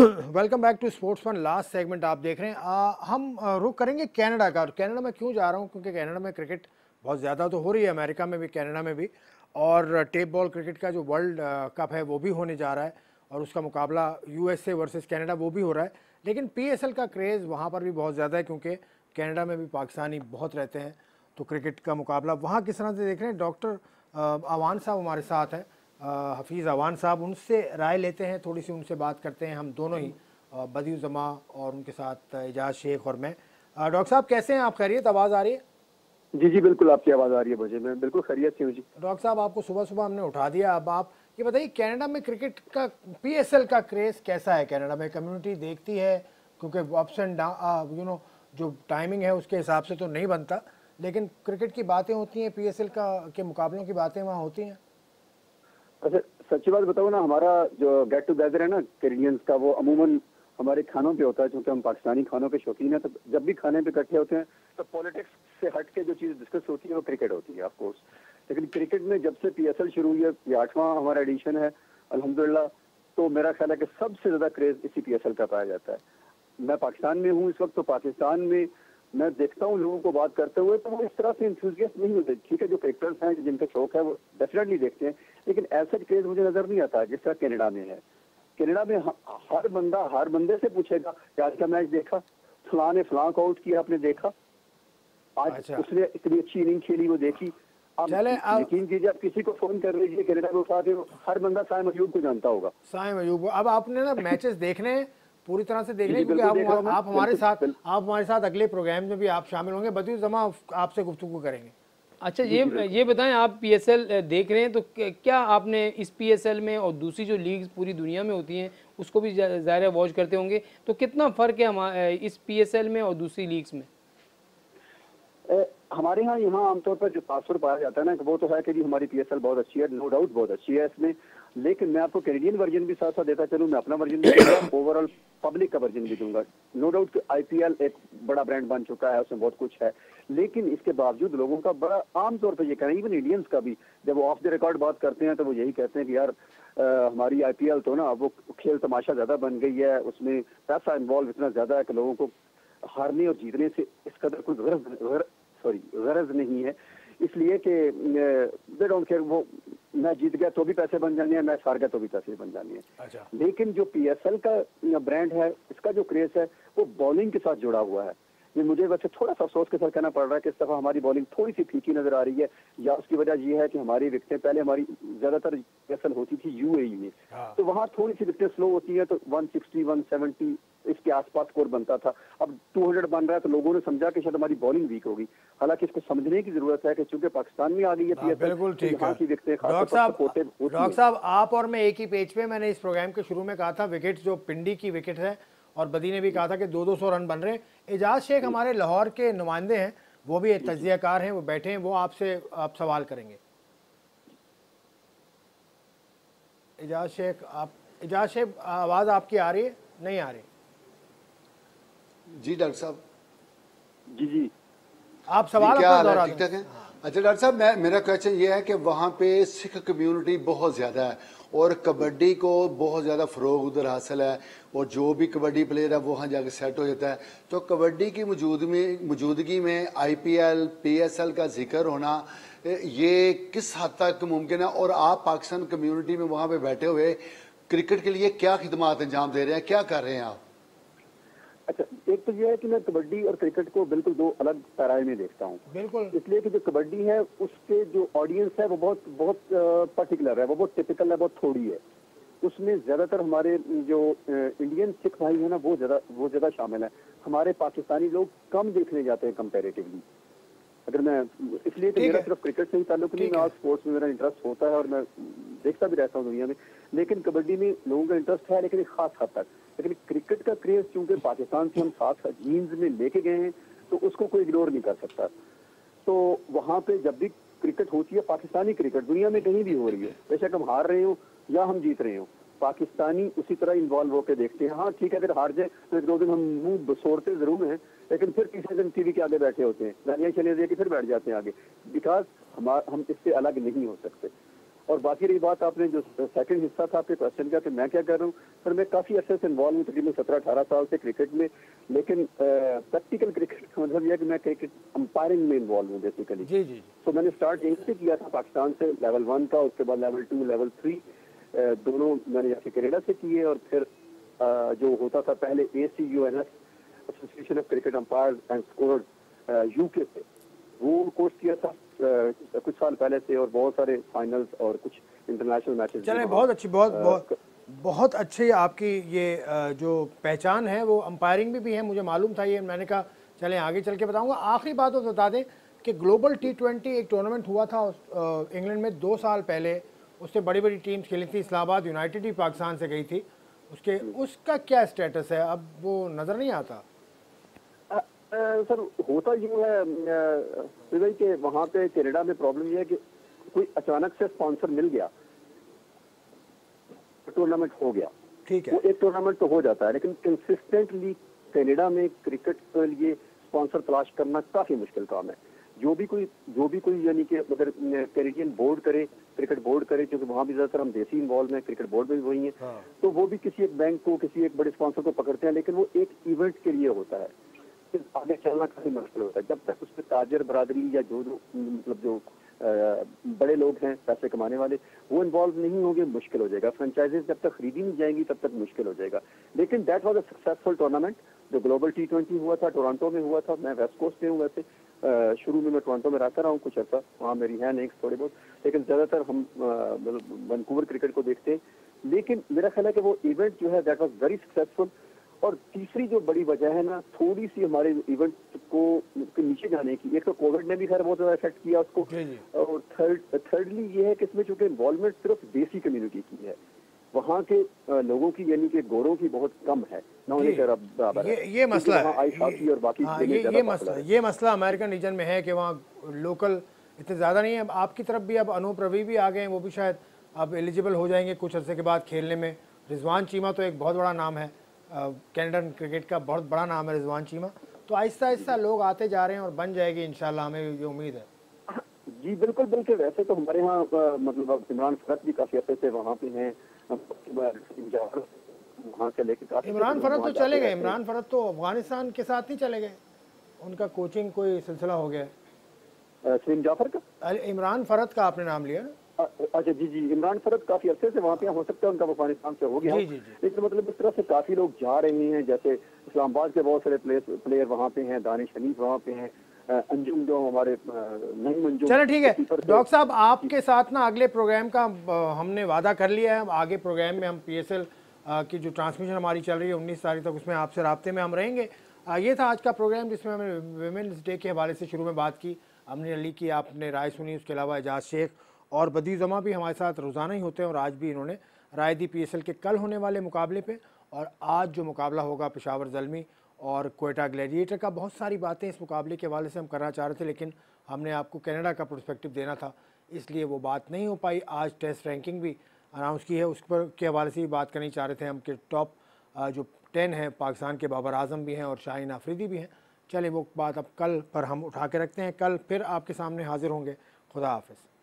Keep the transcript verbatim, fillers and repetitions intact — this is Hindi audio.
Welcome back to sports fun. Last segment आप देख रहे हैं। आ, हम आ, रुक करेंगे कनाडा का। और कनाडा में क्यों जा रहा हूँ, क्योंकि कनाडा में क्रिकेट बहुत ज़्यादा तो हो रही है, अमेरिका में भी कनाडा में भी। और टेप बॉल क्रिकेट का जो वर्ल्ड कप है वो भी होने जा रहा है, और उसका मुकाबला यूएसए वर्सेस कनाडा वो भी हो रहा है। लेकिन पीएसएल का क्रेज़ वहाँ पर भी बहुत ज़्यादा है, क्योंकि कनाडा में भी पाकिस्तानी बहुत रहते हैं। तो क्रिकेट का मुकाबला वहाँ किस तरह से देख रहे हैं, डॉक्टर अवान साहब हमारे साथ हैं, हफीज़ अवान साहब। उनसे राय लेते हैं, थोड़ी सी उनसे बात करते हैं हम दोनों ही, बदियू जमा और उनके साथ एजाज शेख और मैं। डॉक्टर साहब कैसे हैं आप? खैरियत? आवाज़ आ रही है? जी जी बिल्कुल, आपकी आवाज़ आ रही है मुझे। मैं बिल्कुल खैरियत से हूँ जी। डॉक्टर साहब आपको सुबह सुबह हमने उठा दिया। अब आप ये बताइए, कनाडा में क्रिकेट का पीएसएल का क्रेज़ कैसा है? कनाडा में कम्युनिटी देखती है? क्योंकि ups and down, you know, जो टाइमिंग है उसके हिसाब से तो नहीं बनता, लेकिन क्रिकेट की बातें होती हैं, पीएसएल का के मुकाबलों की बातें वहाँ होती हैं। अच्छा, सच्ची बात बताऊँ ना, हमारा जो गेट टुगेदर है ना कैनेडियंस का, वो अमूमन हमारे खानों पे होता है। क्योंकि हम पाकिस्तानी खानों के शौकीन हैं, तो जब भी खाने पे इकट्ठे होते हैं तो पॉलिटिक्स से हट के जो चीज़ डिस्कस होती है वो क्रिकेट होती है, ऑफ कोर्स। लेकिन क्रिकेट में जब से पीएसएल शुरू हुई है, ये आठवां हमारा एडिशन है अल्हम्दुलिल्लाह, तो मेरा ख्याल है कि सबसे ज़्यादा क्रेज इसी पीएसएल का पाया जाता है। मैं पाकिस्तान में हूँ इस वक्त, तो पाकिस्तान में मैं देखता हूँ लोगों को बात करते हुए, तो वो इस तरह से इंथुजियास्ट नहीं होते। ठीक है, जो क्रिकेटर्स हैं जिनका शौक है वो डेफिनेटली देखते हैं, लेकिन ऐसा क्रेज मुझे नजर नहीं आता जिस तरह कनाडा में है। कनाडा में हर बंदा हर बंदे से पूछेगा कि आज का मैच देखा, फलां ने फलां को आउट किया, आपने देखा, आज अच्छा। उसने इतनी अच्छी इनिंग खेली, वो देखी। आप यकीन कीजिए, आप किसी को फोन कर लीजिए कनाडा में उठा के, हर बंदा साइम अयूब को जानता होगा। साइम अयूब। अब आपने ना मैचेस देखने पूरी तरह से देख रहे हैं, क्योंकि आप आप हमारे साथ आप हमारे साथ अगले प्रोग्राम में भी आप शामिल होंगे। बदियू जमा आपसे गुफ्तगू करेंगे। अच्छा, ये ये बताएं, आप पीएसएल देख रहे हैं तो क्या आपने इस पीएसएल में और दूसरी जो लीग्स पूरी दुनिया में होती हैं उसको भी ज़ाहिर वॉच करते होंगे, तो कितना फ़र्क है हमारे इस पीएसएल में और दूसरी लीग्स में? ए, हमारे यहाँ यहाँ आमतौर पर जो तासुर पाया जाता है ना, वो तो है कि जी हमारी पीएसएल बहुत अच्छी है, नो डाउट बहुत अच्छी है इसमें। लेकिन मैं आपको कैनेडियन वर्जन भी साथ साथ देता चलूँ, मैं अपना वर्जन भी दूंगा, ओवरऑल पब्लिक का वर्जन भी दूंगा। नो डाउट आईपीएल एक बड़ा ब्रांड बन चुका है, उसमें बहुत कुछ है, लेकिन इसके बावजूद लोगों का बड़ा आमतौर पर ये कहना, इवन इंडियंस का भी, जब वो ऑफ द रिकॉर्ड बात करते हैं तो वो यही कहते हैं कि यार आ, हमारी आईपीएल तो ना वो खेल तमाशा ज्यादा बन गई है, उसमें पैसा इन्वॉल्व इतना ज्यादा है कि लोगों को हारने और जीतने से इस कदर कोई गरज सॉरी गरज नहीं है, इसलिए कि दे डोंट केयर, वो मैं जीत गया तो भी पैसे बन जाने हैं, मैं हार गया तो भी पैसे बन जाने हैं। अच्छा। लेकिन जो पीएसएल का ब्रांड है, इसका जो क्रेज है वो बॉलिंग के साथ जुड़ा हुआ है। ये मुझे वैसे थोड़ा सा अफसोस के साथ कहना पड़ रहा है कि इस दफा हमारी बॉलिंग थोड़ी सी फीकी नजर आ रही है, या उसकी वजह ये है कि हमारी विकेटें, पहले हमारी ज्यादातर पीएसएल होती थी यूएई में, तो वहाँ थोड़ी सी विकेटें स्लो होती है, तो वन सिक्सटी वन सेवेंटी इसके आसपास स्कोर बनता था। अब टू हंड्रेड बन रहा है, तो लोगों ने समझा कि शायद हमारी बॉलिंग वीक होगी। हालांकि इसको समझने की जरूरत है कि चूंकि पाकिस्तान में आ गई है पीएसएल, बिल्कुल ठीक है। डॉक्टर साहब डॉक्टर साहब आप और मैं एक ही पेज पे, मैंने इस प्रोग्राम के शुरू में कहा था विकेट जो पिंडी की विकेट है, और बदी ने भी कहा था कि दो दो सौ रन बन रहे हैं। एजाज शेख हमारे लाहौर के नुमाइंदे हैं, वो भी तज्जियाकार हैं, वो बैठे हैं, वो आपसे आप सवाल करेंगे। एजाज शेख, आप एजाज शेख आवाज़ आपकी आ रही है? नहीं आ रही? जी डॉक्टर साहब। जी जी आप सवाल क्या अपना ठीक ठाक है? अच्छा डॉक्टर साहब, मैं मेरा क्वेश्चन ये है कि वहाँ पे सिख कम्युनिटी बहुत ज़्यादा है और कबड्डी को बहुत ज़्यादा फ़रोग उधर हासिल है, और जो भी कबड्डी प्लेयर है वो वहाँ जाकर सेट हो जाता है। तो कबड्डी की मौजूदगी में मौजूदगी में आईपीएल पीएसएल का जिक्र होना, ये किस हद तक मुमकिन है? और आप पाकिस्तान कम्युनिटी में वहाँ पे बैठे हुए क्रिकेट के लिए क्या खिदमात अंजाम दे रहे हैं, क्या कर रहे हैं आप? अच्छा, एक तो यह है कि मैं कबड्डी और क्रिकेट को बिल्कुल दो अलग पैराए में देखता हूँ। बिल्कुल, इसलिए कि जो कबड्डी है उसके जो ऑडियंस है वो बहुत बहुत पर्टिकुलर है, वो बहुत टिपिकल है, बहुत थोड़ी है। उसमें ज्यादातर हमारे जो इंडियन सिख भाई है ना, वो ज्यादा वो ज्यादा शामिल है। हमारे पाकिस्तानी लोग कम देखने जाते हैं कंपेरेटिवली। अगर मैं इसलिए कि मेरा सिर्फ क्रिकेट से ही ताल्लुक नहीं, मैं आज स्पोर्ट्स में मेरा इंटरेस्ट होता है और मैं देखता भी रहता हूँ दुनिया में, लेकिन कबड्डी में लोगों का इंटरेस्ट है, लेकिन एक खास हद तक। लेकिन क्रिकेट का क्रेज चूंकि पाकिस्तान से हम साथ जीन्स में लेके गए हैं, तो उसको कोई इग्नोर नहीं कर सकता। तो वहाँ पे जब भी क्रिकेट होती है, पाकिस्तानी क्रिकेट दुनिया में कहीं भी हो रही है, बेशक हम हार रहे हो या हम जीत रहे हो, पाकिस्तानी उसी तरह इन्वॉल्व होकर देखते हैं। हाँ ठीक है, अगर हार जाए तो एक दो दिन हम मुंह बसोड़ते जरूर हैं, लेकिन फिर तीसरे दिन टीवी के आगे बैठे होते हैं, गालियाँ चले दे के फिर बैठ जाते हैं आगे, बिकॉज हम हम इससे अलग नहीं हो सकते। और बाकी रही बात, आपने जो सेकंड हिस्सा था आपके क्वेश्चन का कि मैं क्या कर रहा हूँ, सर मैं काफ़ी अर्से से इन्वॉल्व हूँ, तकरीबन सत्रह अठारह साल से क्रिकेट में, लेकिन प्रैक्टिकल क्रिकेट का मतलब यह है कि मैं क्रिकेट अंपायरिंग में इन्वॉल्व हूँ बेसिकली। जी जी। तो मैंने स्टार्ट यहीं से किया था, पाकिस्तान से लेवल वन का, उसके बाद लेवल टू, लेवल थ्री दोनों मैंने जाके कनाडा से किए, और फिर जो होता था पहले A C U N S, association of cricket umpire and scorer, UK से वो कोर्स किया था Uh, कुछ साल पहले से, और बहुत सारे फाइनल्स और कुछ इंटरनेशनल मैचेस। चलें, बहुत अच्छी, बहुत बहुत बहुत अच्छी आपकी ये जो पहचान है वो अंपायरिंग में भी है, मुझे मालूम था ये, मैंने कहा चलें आगे चल के बताऊंगा। आखिरी बात तो बता दें कि ग्लोबल टी ट्वेंटी एक टूर्नामेंट हुआ था इंग्लैंड में दो साल पहले, उससे बड़ी बड़ी टीम्स खेली थी, इस्लामाबाद यूनाइटेड भी पाकिस्तान से गई थी, उसके उसका क्या स्टेटस है अब, वो नज़र नहीं आता? सर होता यूँ है भाई कि वहाँ पे कनाडा में प्रॉब्लम यह है कि कोई अचानक से स्पॉन्सर मिल गया, टूर्नामेंट हो गया, ठीक है, वो एक टूर्नामेंट तो हो जाता है, लेकिन कंसिस्टेंटली कनाडा में क्रिकेट के लिए स्पॉन्सर तलाश करना काफ़ी मुश्किल काम है। जो भी कोई जो भी कोई यानी कि अगर कैनेडियन बोर्ड करे, क्रिकेट बोर्ड करे, क्योंकि वहाँ भी ज़्यादातर हम देसी इन्वॉल्व हैं, क्रिकेट बोर्ड में भी वही है, हाँ। तो वो भी किसी एक बैंक को, किसी एक बड़े स्पॉन्सर को पकड़ते हैं, लेकिन वो एक इवेंट के लिए होता है, आगे चलना काफी मुश्किल होता है। जब तक उसमें ताजर बरादरी या जो जो मतलब जो आ, बड़े लोग हैं पैसे कमाने वाले वो इन्वॉल्व नहीं होंगे, मुश्किल हो जाएगा। फ्रेंचाइजीज जब तक खरीदी नहीं जाएंगी तब तक मुश्किल हो जाएगा। लेकिन that was a successful tournament जो ग्लोबल टी ट्वेंटी हुआ था, टोरंटो में हुआ था। मैं वेस्ट कोस्ट में हूँ वैसे, शुरू में मैं टोरंटो में रहता रहा हूँ कुछ अर्सा, वहाँ मेरी है नहीं थोड़ी बहुत, लेकिन ज़्यादातर हम वैंकूवर क्रिकेट को देखते हैं। लेकिन मेरा ख्याल है कि वो इवेंट जो है दैट वाज वेरी सक्सेसफुल। और तीसरी जो बड़ी वजह है ना, थोड़ी सी हमारे इवेंट को नीचे जाने की, एक तो कोविड ने भी खैर बहुत ज़्यादा इफेक्ट किया उसको, और थर्ड थर्डली ये है कि इसमें चूंकि इन्वॉल्वमेंट सिर्फ देसी कम्युनिटी की है, वहाँ के लोगों की यानी कि गोरों की बहुत कम है ना, होने के बराबर ये ये मसला है, ये, और बाकी हाँ, ये ये मसला ये मसला अमेरिकन रीजन में है कि वहाँ लोकल इतने ज़्यादा नहीं है। आपकी तरफ भी अब अनूप रवि भी आ गए हैं, वो भी शायद अब एलिजिबल हो जाएंगे कुछ अर्से के बाद खेलने में। रिजवान चीमा तो एक बहुत बड़ा नाम है, कैनेडियन क्रिकेट का बहुत बड़ा नाम है रिजवान चीमा। तो आहिस्ता आहिस्ता लोग आते जा रहे हैं और बन जाएगी इंशाल्लाह, हमें ये उम्मीद है। जी बिल्कुल बिल्कुल। वैसे तो हमारे यहाँ मतलब इमरान फरत भी काफ़ी अच्छे से वहाँ पे हैं, वहाँ से लेके काफ़ी। इमरान फरत तो चले गए, इमरान फरत तो अफगानिस्तान के साथ नहीं चले गए, उनका कोचिंग कोई सिलसिला हो गया। सलीम जाफर का, इमरान फरत का आपने नाम लिया ना? अच्छा जी जी, इमरान फरत काफी अरसे से वहाँ पे, हो सकता है उनका अफगानिस्तान से हो गया, लेकिन मतलब इस तरह से काफी लोग जा रहे हैं। जैसे इस्लामाबाद के बहुत सारे प्लेयर प्लेयर वहाँ पे हैं, दानिश हनीफ वहाँ पे हैं, अंजुम जो हमारे नहीं मंजूर। चलो ठीक है डॉक्टर साहब, आपके साथ ना अगले प्रोग्राम का हमने वादा कर लिया है। आगे प्रोग्राम में हम पी एस एल की जो ट्रांसमिशन हमारी चल रही है उन्नीस तारीख तक, उसमें आपसे राब्ते में हम रहेंगे। ये था आज का प्रोग्राम जिसमें हमने वुमेन्स डे के हवाले से शुरू में बात की, हमने अली की आपने राय सुनी, उसके अलावा एजाज शेख और बदी जमा भी हमारे साथ रोज़ाना ही होते हैं, और आज भी इन्होंने राय दी पीएसएल के कल होने वाले मुकाबले पे, और आज जो मुकाबला होगा पेशावर ज़ल्मी और कोयटा ग्लैडिएटर का। बहुत सारी बातें इस मुकाबले के हवाले से हम करना चाह रहे थे, लेकिन हमने आपको कनाडा का पर्सपेक्टिव देना था, इसलिए वो बात नहीं हो पाई। आज टेस्ट रैंकिंग भी अनाउंस की है, उस पर के हवाले से भी बात करनी चाह रहे थे हम कि टॉप जो टेन है पाकिस्तान के बाबर आजम भी हैं और शाहीन आफरीदी भी हैं। चलें वो बात अब कल पर हम उठा के रखते हैं, कल फिर आपके सामने हाजिर होंगे। खुदा हाफिज़।